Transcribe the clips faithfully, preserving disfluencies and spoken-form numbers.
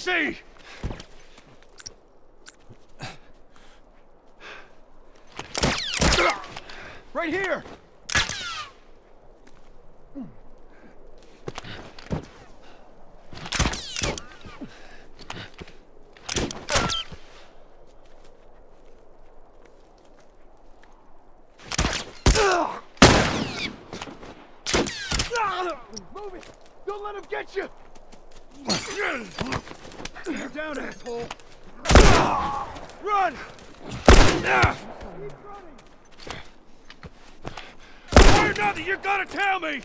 see! Right here! Move it! Don't let him get you! You're down, asshole! Run! Keep running! Or nothing, you gotta tell me!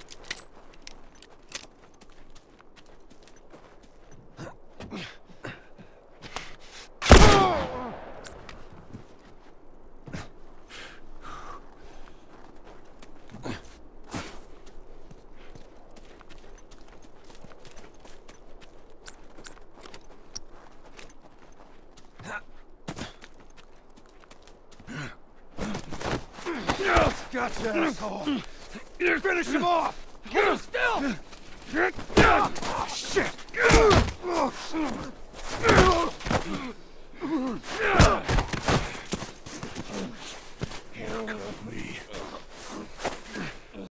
Gotcha, asshole! Finish him off! Hold him still! Oh, shit!